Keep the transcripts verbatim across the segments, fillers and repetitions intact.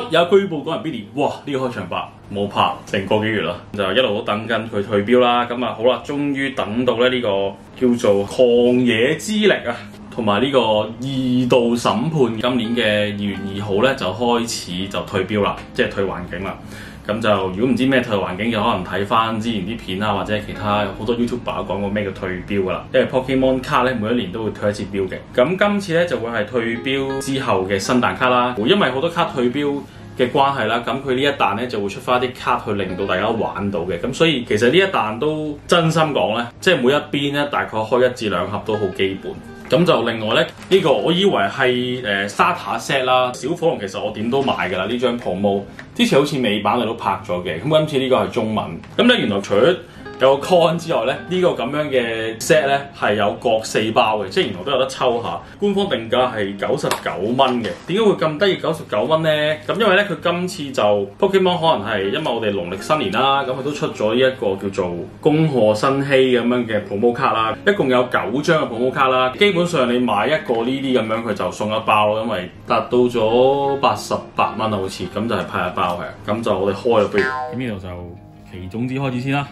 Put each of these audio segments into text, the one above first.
有據報講人 Billy， 哇呢、這個開場白冇拍成個幾月啦，就一路都等緊佢退標啦。咁啊好啦，終於等到咧呢個叫做狂野之力啊，同埋呢個二度審判，今年嘅二月二號咧就開始就退標啦，即係退環境啦。咁就如果唔知咩退環境嘅，可能睇翻之前啲片啊，或者其他好多 YouTuber 講過咩叫退標噶啦。因為 Pokemon 卡咧每一年都會退一次標嘅。咁今次咧就會係退標之後嘅新彈卡啦。因為好多卡退標嘅關係啦，咁佢呢一彈咧就會出翻啲卡去令到大家玩到嘅。咁所以其實呢一彈都真心講咧，即係每一邊咧大概開一至兩盒都好基本。咁就另外咧，呢、這個我以為係誒 Starter set 啦，小火龍其實我點都買㗎啦，呢張 promo 之前好似美版我都拍咗嘅，咁今次呢個係中文。咁咧原來除咗有個 con 之外咧，呢、這個咁樣嘅 set 咧係有各四包嘅，即係原來都有得抽下。官方定價係九十九蚊嘅，點解會咁低？九十九蚊咧？咁因為咧佢今次就 Pokemon 可能係因為我哋農曆新年啦，咁佢都出咗呢一個叫做恭賀新禧咁樣嘅 promo 卡啦，一共有九張嘅 promo 卡啦。基本上你買一個呢啲咁樣，佢就送一包咯，因為達到咗八十八蚊啊，好似咁就係派一包係。咁就我哋開啦，不如咁呢度就其種子開始先啦。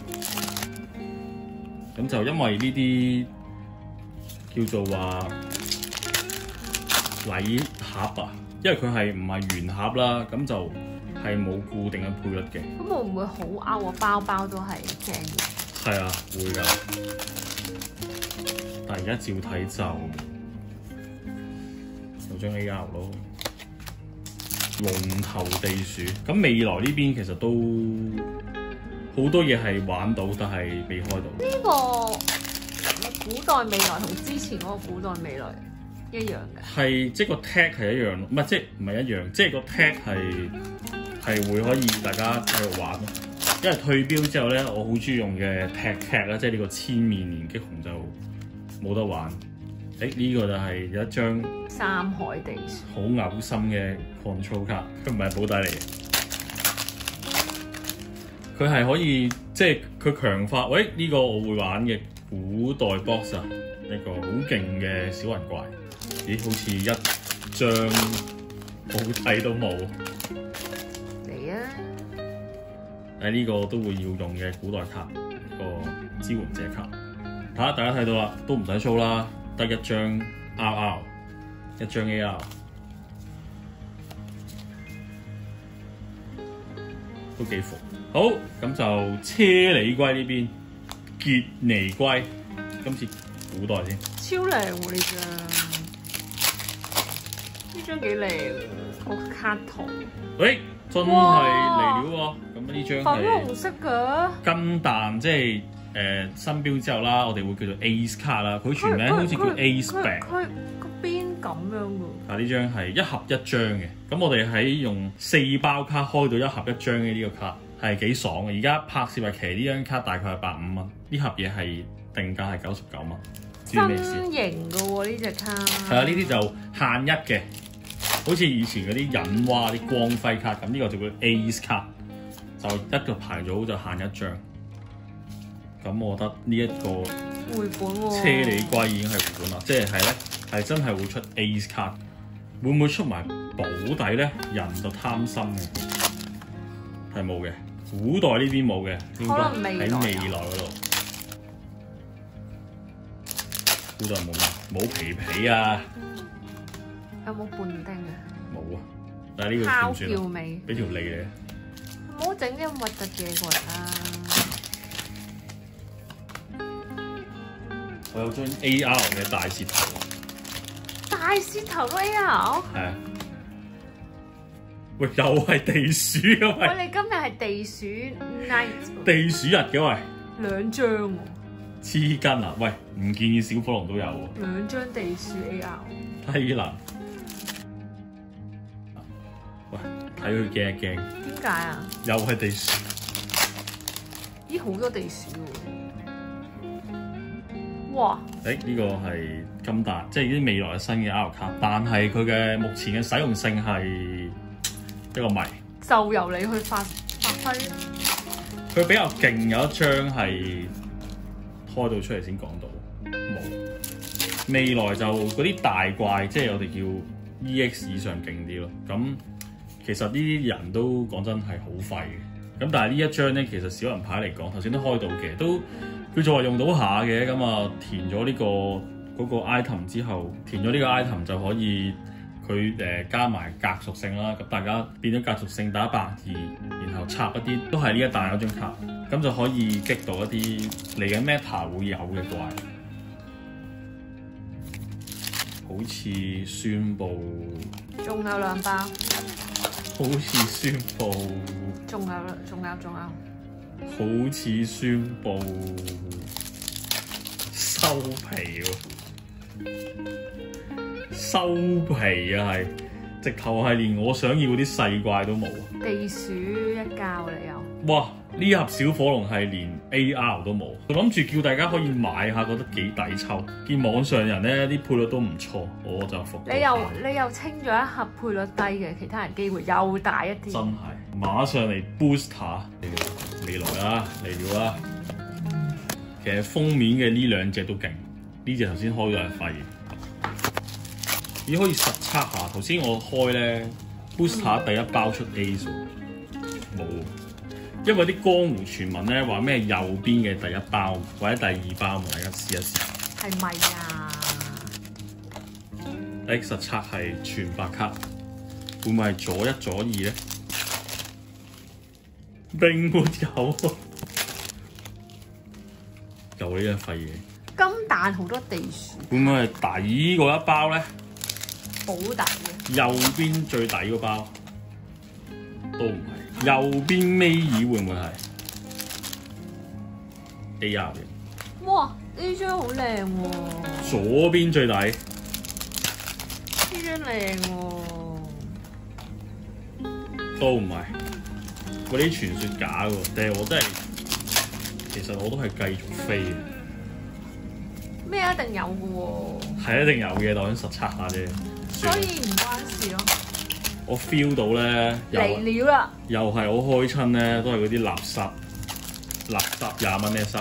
咁就因為呢啲叫做話禮盒啊，因為佢係唔係圓盒啦，咁就係冇固定嘅配率嘅。 咁會唔會好勾啊？包包都係正嘅。 係啊，會㗎。但係而家照睇就有張 A R 咯，龍頭地鼠。咁未來呢邊其實都好多嘢係玩到，但係未開到。 呢個古代未來同之前嗰個古代未來一樣嘅。 係即係個 tag 係一樣，唔係即係唔係一樣，即係個 tag 係係會可以大家喺度玩咯。因為退標之後咧，我好中意用嘅 tag tag 啦，即係呢個千面連擊熊就冇得玩。誒呢、這個就係有一張三海地鼠好嘔心嘅 control 卡，佢唔係保底嚟嘅。佢係可以即係佢強化，喂呢、這個我會玩嘅古代 box 啊，一個好勁嘅小雲怪，咦好似一張好睇都冇。 嚟啊！ 誒呢個都會要用嘅古代卡，個支援者卡。睇下大家睇到啦，都唔使 show 啦，得一張 R R， 一張 A R， 都幾服。好，咁就車里龜呢邊，傑尼龜，今次古代先。 超靚喎呢張，呢張幾靚個卡圖。 喂，真係嚟料喎！咁呢張粉紅色㗎。 金彈即係誒、呃、新標之後啦，我哋會叫做 Ace 卡啦。佢全名好似叫 Ace Back。 佢個邊咁樣㗎。 啊！呢張係一盒一張嘅，咁我哋喺用四包卡開到一盒一張嘅呢個卡。係幾爽嘅，而家拍攝日期呢張卡大概係百五蚊，呢盒嘢係定價係九十九蚊。 新型嘅喎呢隻卡。 係啊，呢啲就限一嘅，好似以前嗰啲隱蛙啲光輝卡咁，呢個就叫 Ace 卡，就一個牌組就限一張。咁我覺得呢一個回本喎。 車里龜已經係回本啦，即係係咧係真係會出 Ace 卡，會唔會出埋保底咧？人就貪心嘅，係冇嘅。古代呢邊冇嘅，應該喺未來嗰度。古代冇乜，冇皮皮啊！ 有冇半丁啊？ 冇啊！但係呢個烤點算啊？ 叫味， 俾條脷你。 唔好整啲咁核突嘢過嚟啦！ 我有張 A R 嘅大舌頭。 大舌頭都 A R？ 係啊。喂，又係地鼠啊！喂， 我哋今日係地鼠 night。 地鼠日嘅喂。 兩張喎。 黐筋啊！喂，唔建議小火龍都有喎。 兩張地鼠 A R。 低能。喂，睇佢驚一驚。 點解啊？ 又係地鼠。 咦，好多地鼠喎！哇！ 誒、欸，呢、這個係金彈，即係啲未來嘅新嘅 R 卡，但係佢嘅目前嘅使用性係一個謎。 就由你去發發揮。 佢比較勁，有一張係開到出嚟先講到，冇。未來就嗰啲大怪，即係我哋叫 E X 以上勁啲咯。咁其實呢啲人都講真係好廢嘅。咁但係呢一張咧，其實小人牌嚟講，頭先都開到嘅，都叫做話用到下嘅。咁啊，填咗呢、這個嗰、那個 item 之後，填咗呢個 item 就可以佢誒、呃、加埋格屬性啦。咁大家變咗格屬性打一百二，然後插一啲都係呢一彈嗰張卡，咁就可以擊到一啲嚟緊 meta 會有嘅怪。好似宣佈， 仲有兩包。 好似宣佈， 仲有仲有仲有。 好似宣佈收皮喎，收皮啊係，直頭係連我想要嗰啲細怪都冇。 地鼠一膠你有？ 哇！呢盒小火龍係連 A R 都冇，我諗住叫大家可以買下，覺得幾抵抽。見網上人咧啲配率都唔錯，我就服。 你又你又清咗一盒配率低嘅，其他人機會又大一啲。 真係，馬上嚟 booster 未來啦，嚟了啦！其實封面嘅呢兩隻都勁，呢隻頭先開咗係廢，咦可以實測下。頭先我開咧 booster 第一包出 A 數冇。因為啲江湖傳聞咧話咩右邊嘅第一包或者第二包，大家試一試。 係咪啊 ？X 實測係全白卡，會唔會係左一左二咧？並沒有，又呢樣廢嘢。 金蛋好多地鼠。 會唔會係底嗰一包咧？ 好底嘅。 右邊最底嗰包都唔係。右邊尾二會唔會係 A R 嘅？ 哇！呢張好靚喎。 左邊最底。 呢張靚喎。 都唔係。嗰啲傳說假喎，但係我真係，其實我都係繼續飛嘅。 咩一定有嘅喎？ 係一定有嘅，我想實測下啫。 所以唔關事咯。 我 feel 到咧， 嚟料啦！ 又係我開親咧，都係嗰啲垃圾，垃圾廿蚊咩衫？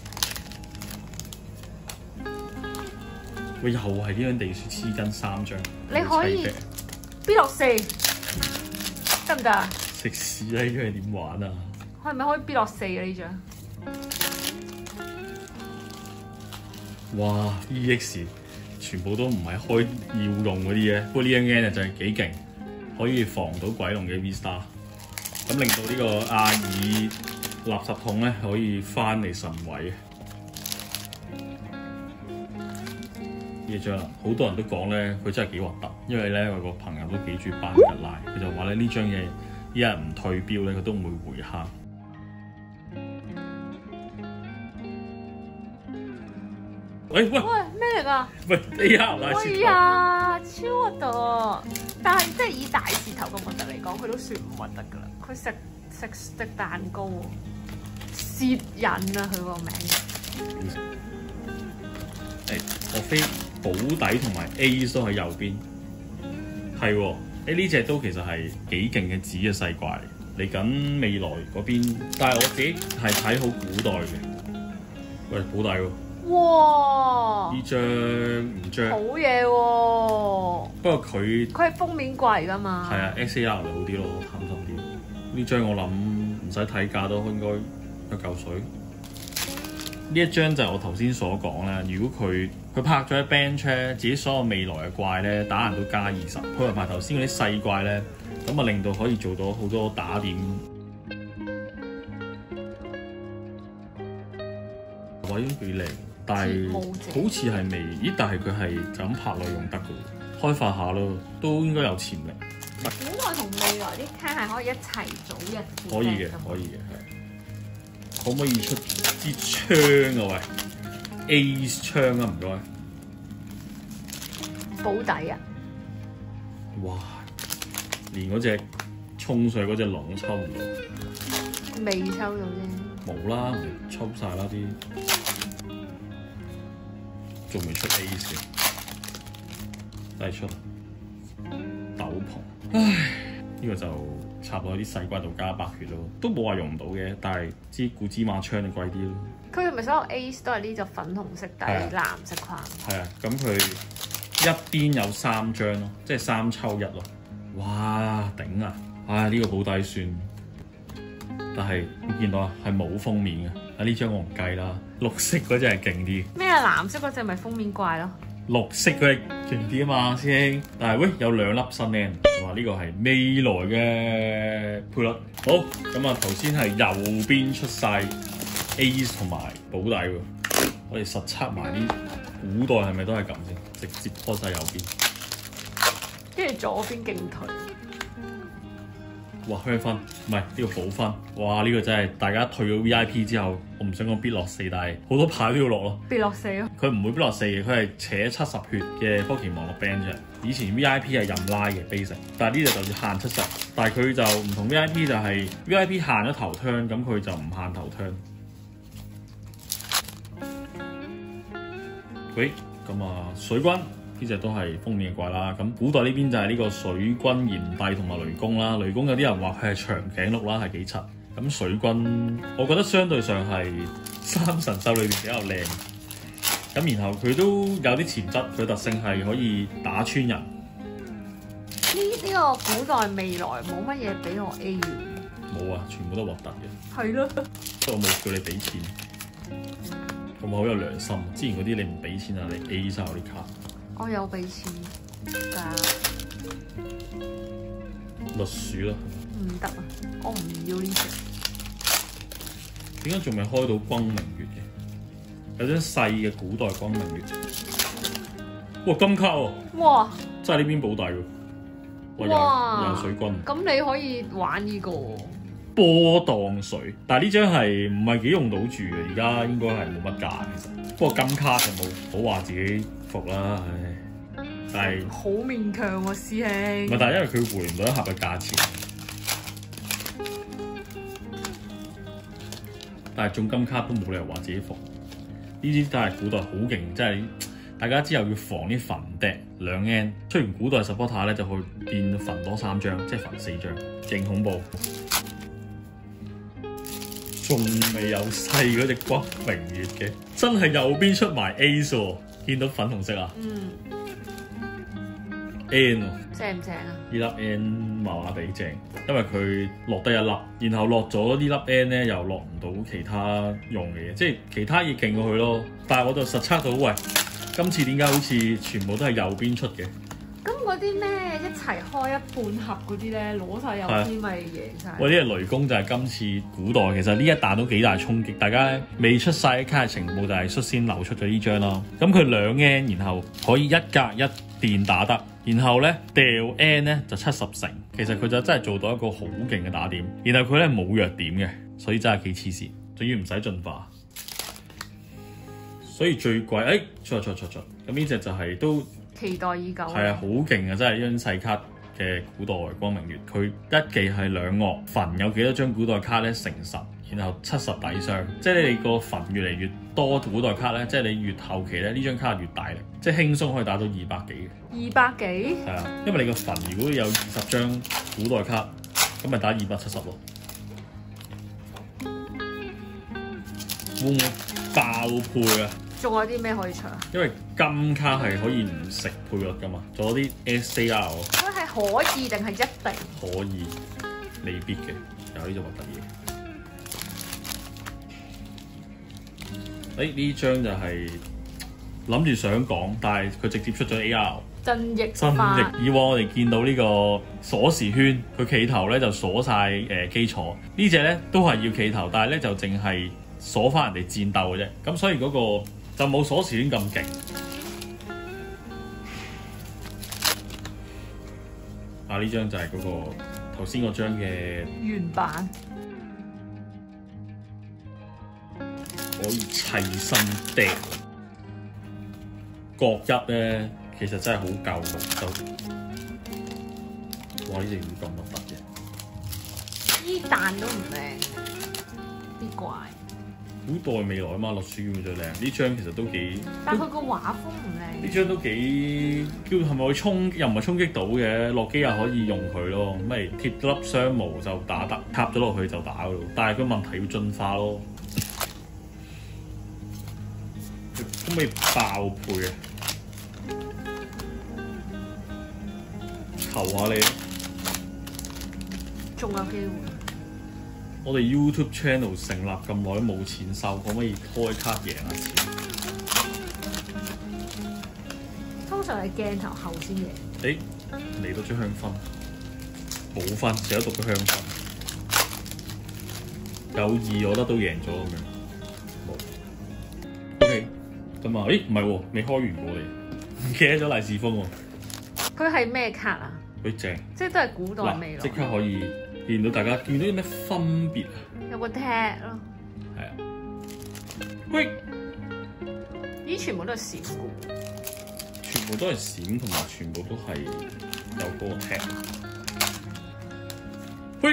喂，又係呢張地鼠黐筋三張。 你可以 B 六四得唔得啊？ 食屎啦！呢張係點玩啊？ 係咪可以 B 六四嘅呢張？ 哇 ！E X 全部都唔係開要用嗰啲嘢，不過呢張 N 就係幾勁。可以防到鬼龍嘅 V Star，咁令到呢個阿爾垃圾桶咧可以翻嚟神位。呢一張啦，好多人都講咧，佢真係幾核突，因為咧我個朋友都幾中意班吉拉，佢就話咧呢張嘢一日唔退標咧，佢都唔會回蝦。喂喂喂， 咩嚟㗎？ 喂 A R 大舌頭。 哎呀，超核突！但係即係以大舌頭嘅核突嚟講，佢都算唔核突㗎啦。佢食食食蛋糕喎，攝人啊！佢個名。 誒，莫非保底同埋 A 都喺右邊？係喎，誒呢隻都其實係幾勁嘅紙嘅細怪嚟，嚟緊未來嗰邊。但係我自己係睇好古代嘅。喂，保底喎！ 哇！ 呢張唔張好嘢喎！ 不過佢佢係封面怪㗎嘛？ 係啊 ，X A R 就好啲咯，貪心啲。呢張我諗唔使睇價都應該一嚿水。呢一張就係我頭先所講啦。如果佢佢拍咗喺 bench 咧，自己所有未來嘅怪咧打人都加二十，配合埋頭先嗰啲細怪咧，咁啊令到可以做到好多打點。位都幾靚。但係好似係未，咦？但係佢係就咁拍落用得嘅喎，開發下咯，都應該有潛力。 古代同未來啲卡係可以一齊組一副。 可以嘅，可以嘅，係。可唔可以出支槍啊？喂 ，Ace 槍啊，唔該。 保底啊！ 哇！連嗰隻衝上嗰隻龍都抽唔到。 未抽到啫。 冇啦，抽晒啦啲。仲未出 A 先，都係出斗篷。唉，呢、這個就插落啲細怪度加白血咯，都冇話用唔到嘅。但係支古芝麻槍就貴啲咯。佢係咪所有 Ace 都係呢隻粉紅色底藍色框？ 係啊，咁佢一邊有三張咯，即係三抽一咯。哇，頂啊！ 唉，呢、這個保底算，但係你見到啊，係冇封面嘅。啊，呢張我唔計啦，綠色嗰隻係勁啲。 咩啊？藍色嗰隻咪封面怪咯。 綠色佢係勁啲啊嘛，師兄。但係喂，有兩粒新 N，話呢個係未來嘅配率。好，咁啊頭先係右邊出晒 Ace 同埋保底喎。我哋實測埋啲古代係咪都係咁先？直接拖晒右邊， 跟住左邊勁頹。 哇，香薰唔係呢個補分。哇，呢、這個真係大家退咗 V I P 之後，我唔想講必落四，但係好多牌都要落咯。 必落四咯。 佢唔會必落四嘅，佢係扯七十血嘅科技網絡 band 出嚟。以前 V I P 係任拉嘅 basic，但係呢度就要限七十。但係佢就唔同 V I P 就係 V I P 限咗頭 turn，咁佢就唔限頭 turn。喂，咁啊水軍。呢隻都係封面嘅怪啦，咁古代呢邊就係呢個水軍炎帝同埋雷公啦。雷公有啲人話佢係長頸鹿啦，係幾柒。咁水軍，我覺得相對上係三神獸裏邊比較靚。咁然後佢都有啲潛質，佢特性係可以打穿人。 呢呢個古代未來冇乜嘢俾我 A 嘅。 冇啊，全部都核突嘅。 係咯。 不過我冇叫你俾錢，咁我好有良心。之前嗰啲你唔俾錢啊，你 A 晒我啲卡。 我有俾錢㗎， 栗鼠咯， 唔得啊！我唔要呢隻。 點解仲未開到光明月嘅？有張細嘅古代光明月。哇，金卡喎！ 哇！ 真係呢邊保底喎！哇，有有水軍。 咁你可以玩呢個波盪水，但係呢張係唔係幾用到住嘅？而家應該係冇乜價其實。不過金卡就冇好話自己服啦，唉。但係好勉強喎，師兄。 唔係，但係因為佢回唔到一盒嘅價錢。但係中金卡都冇理由話自己服。呢啲都係古代好勁，即係大家之後要防啲焚笛兩 N。出完古代 supporter 咧，就去變焚多三張，即係焚四張，勁恐怖。仲未有細嗰隻光明月嘅，真係右邊出埋 Ace 喎，見到粉紅色啊！ 嗯。 N 喎， 正唔正啊？ 呢粒 N 麻麻地正，因為佢落得一粒，然後落咗呢粒 N 咧，又落唔到其他用嘅嘢，即係其他嘢勁過佢咯。但係我就實測到，喂，今次點解好似全部都係右邊出嘅？ 咁嗰啲咩一齊開一半盒嗰啲咧，攞晒右邊咪贏晒？ 喂，呢個雷公就係今次古代，其實呢一彈都幾大衝擊，大家未出晒卡嘅情報就係率先流出咗呢張咯。咁佢兩 N， 然後可以一格一電打得。然後咧掉 N 咧就七十成，其實佢就真係做到一個好勁嘅打點。然後佢咧冇弱點嘅，所以真係幾黐線，仲要唔使進化。所以最貴，誒、哎，錯錯錯錯，咁呢隻就係、是、都期待已久。 係啊，好勁啊！真係呢張細卡嘅古代光明月，佢一技係兩樂，焚有幾多張古代卡咧成十，然後七十底傷，即係你個焚越嚟越多古代卡咧，即係你越後期咧呢張卡越大力，即係輕鬆可以打到二百幾嘅。 二百幾？ 係啊，因為你個焚如果有二十張古代卡，咁咪打二百七十咯。會唔會爆配啊？ 仲有啲咩可以出啊？ 因為金卡係可以唔食配率噶嘛，仲有啲 S A R。 佢係可以定係一定？ 可以，未必嘅，有呢種核突嘢。誒呢張就係諗住想講，但係佢直接出咗 A R。 真逆真逆，以往我哋見到呢個鎖匙圈，佢企頭咧就鎖晒誒基礎，呢隻咧都係要企頭，但係咧就淨係鎖翻人哋戰鬥嘅啫。咁所以嗰個就冇鎖匙圈咁勁。啊！呢張就係嗰、嗰個頭先嗰張嘅原版， 可以砌身釘各一咧。其實真係好夠綠洲，哇！呢隻魚咁核突嘅， 呢彈都唔靚，啲怪。 古代未來啊嘛，綠鼠魚最靚。呢張其實都幾， 但佢個畫風唔靚。 呢張都幾叫係咪去衝？又唔係衝擊到嘅，落機又可以用佢咯。咁咪貼粒雙毛就打得，插咗落去就打咯。但係佢問題要進化咯，咁咪爆配啊！求下你， 仲有機會。 我哋 YouTube channel 成立咁耐都冇錢收，可唔可以開卡贏下錢？ 通常係鏡頭後先贏。 誒嚟到張香薰，冇分，成日讀咗香薰，有二我覺得都贏咗咁樣。冇 OK，咁啊，誒唔係喎，未開完過嚟，唔記得咗利是封喎。 佢係咩卡啊？ 佢正， 即係都係古代味咯。 即刻可以見到大家見到啲咩分別啊？ 有個踢咯。 係啊。喂！ 咦，全部都係閃嘅。 全部都係閃，同埋全部都係有嗰個踢。喂！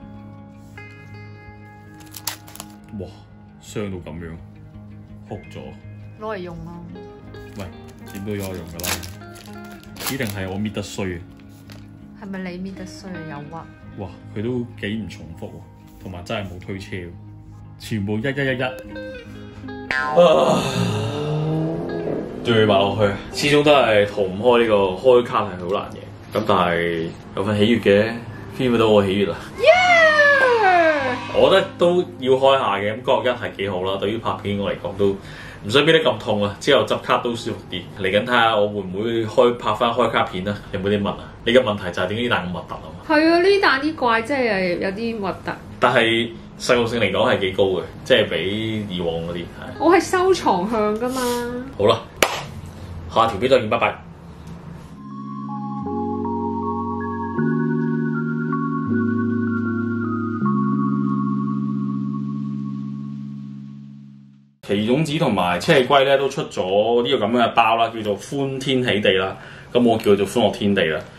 哇！傷到咁樣，哭咗。 攞嚟用咯。 喂，點都有用㗎啦。一定係我搣得衰嘅。 係咪你搣得衰啊？有屈。 哇！佢都幾唔重複喎，同埋真係冇推車喎，全部一一一一。啊！仲要買落去，始終都係逃唔開呢個開卡係好難嘅。咁但係有份喜悅嘅 feel 到我喜悅啦。 Yeah! 我覺得都要開下嘅，咁嗰個一係幾好啦。對於拍片我嚟講都唔想變得咁痛啊，之後執卡都舒服啲。嚟緊睇下我會唔會開拍翻開卡片啊？有冇啲問啊？你嘅問題就係點解呢蛋咁核突啊嘛？ 係啊，呢蛋啲怪真係有啲核突。 但係實用性嚟講係幾高嘅，即係比以往嗰啲係。 我係收藏向㗎嘛。 好啦，下條片再見，拜拜。奇種子同埋車龜咧都出咗呢個咁樣嘅包啦，叫做歡天喜地啦。咁我叫佢做歡樂天地啦。